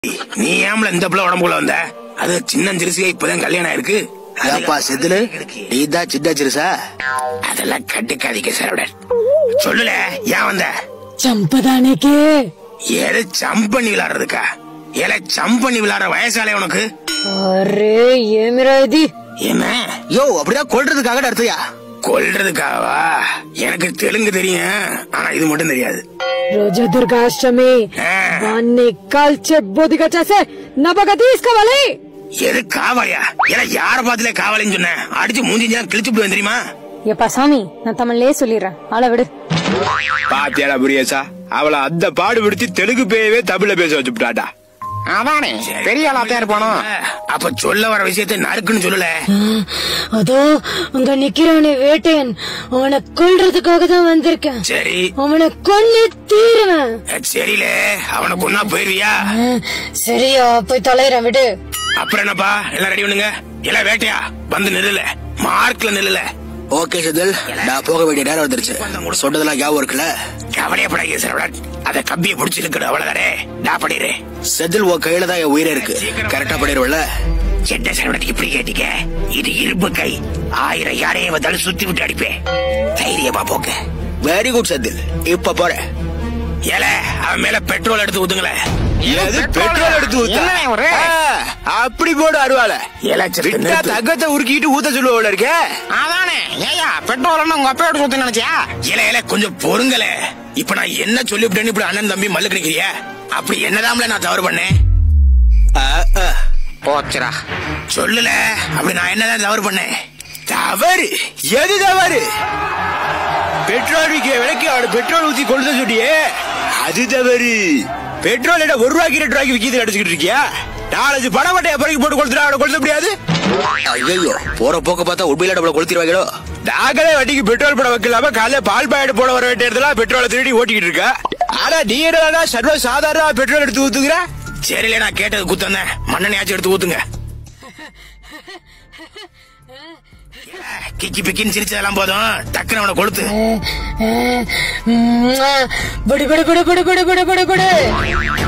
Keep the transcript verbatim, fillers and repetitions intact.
நீ ஏம்ல இந்த பிள்ளை உடம்புல வந்த? அது சின்ன சிறுசியா இப்பதான் கல்யாணம் இருக்கு. செதுலு நீதான் சின்ன சிறுசா? அதெல்லாம் கட்டுக்காதிக்க சார். சொல்லுல ஏன் வந்த? சம்பதானேக்கே. ஏது சம்பண்ணி விளையாடுறதுக்கா? ஏல சம்பண்ணி விளையாடுற வயசாலே உனக்கு? அரே ஏமிரா இது? என்ன யோ அப்படிதான் கொல்றதுக்காக அர்த்தயா? கொல்றதுக்காவா? எனக்கு தெலுங்கு தெரியும், ஆனா இது மட்டும் தெரியாது. రోజా దుర్గాష్టమి వాన్ని కాల్చే బొదిగా చేసే నబక తీసుకోవాలి. எது காவலியா? ஏல யார பாத்துல காவலின்னு சொன்ன? அடிச்சு மூஞ்சி கிழிச்சு போய் தெரியுமா? எப்பா சாமி, நான் தமிழ்லயே சொல்லிடுறேன், ஆள விடு. பாத்தியாடா புரியசா, அவளை அந்த பாடு விடுத்து தெலுங்கு பேயவே தமிழ்ல பேச வச்சுட்டாடா. அதானே பெரிய ஆளாத்தான் இருப்பானோ. அப்ப சொல்ல வர விஷயத்தை நறுக்குன்னு சொல்லல. அதோ அங்க நிக்கிறானே வேட்டையன், அவனை கொல்றதுக்காக தான் வந்திருக்கேன். சரி, அவனை கொன்னு தீருவேன். சரியில அவனை கொன்னா போயிருவியா? சரியா, போய் தொலைறேன், விடு. அப்புறம் என்னப்பா, எல்லாம் ரெடி பண்ணுங்க. எல்லாம் வேட்டையா வந்து நில்லுல, மார்க்ல நில்லுல. ஓகே செதில், நான் போக வேண்டிய நேரம் வந்துருச்சு. சொன்னதெல்லாம் ஞாபகம் இருக்குல்ல? கவலையப்படாதீங்க சார், அத கம்பியை பிடிச்சி இருக்கு, அவ்வளவுதானே. நான் பண்ணிடுறேன். செதில் உன் கையில தான் என் உயிரே இருக்கு, கரெக்டா பண்ணிடுவல? சென்னை சார் இப்படி கேட்டீங்க, இது இரும்பு கை, ஆயிரம் யாரையும் வந்தாலும் சுத்தி விட்டு அடிப்பேன். தைரியமா போங்க. வெரி குட் செதில், இப்ப போறேன். ஏல அவன் மேல பெட்ரோல் எடுத்து ஊத்துங்களேன். பெட்ரோல் எடுத்து ஊத்த அப்படி போடு அருவால. தங்கத்தை உருக்கிட்டு ஊத்த சொல்லுவோட இருக்க. அதானே ஏயா பெட்ரோல் உங்க அப்பா எடுத்து ஊத்த நினைச்சியா? இல இல கொஞ்சம் பொறுங்கல. இப்ப நான் என்ன சொல்லிவிட்டேன்னு இப்படி அண்ணன் தம்பி மல்லு கிடைக்கிறிய? அப்படி என்னதாம்ல நான் தவறு பண்ணேன்? போச்சுரா சொல்லுல, அப்படி நான் என்னதான் தவறு பண்ணேன்? தவறு? எது தவறு? பெட்ரோல் விற்க விலைக்கு அவட பெட்ரோல் ஊத்தி கொளுத்த சொல்லியே, அது தவறு. பெட்ரோல் ஒரு ரூபாய்க்கு ரெண்டு ரூபாய்க்கு விக்கிது அடிச்சுக்கிட்டு இருக்கியா? நாலஞ்சு பணம் மட்டும் எப்படிக்கு போட்டு கொளுத்துறா, அவட கொளுத்த முடியாது. ஐயோ, போற போக்க பார்த்தா உண்மையில நம்மள கொளுத்திடுவாங்களோ. நாங்களே வண்டிக்கு பெட்ரோல் போட வைக்கலாம காலையில பால் பாயிட்டு போட வர வேண்டிய இடத்துல பெட்ரோலை திருடி ஓட்டிக்கிட்டு இருக்க. ஆனா நீ என்ன சர்வ சாதாரண பெட்ரோல் எடுத்து ஊத்துக்கிற? சரியில்ல, நான் கேட்டது குத்தந்த மண்ணெண்ணையாச்சும் எடுத்து ஊத்துங்க. கிக்கி பிக்கின்னு சிரிச்சதெல்லாம் போதும், டக்குன்னு அவனை கொளுத்து. படு படு படு படு படு படு படு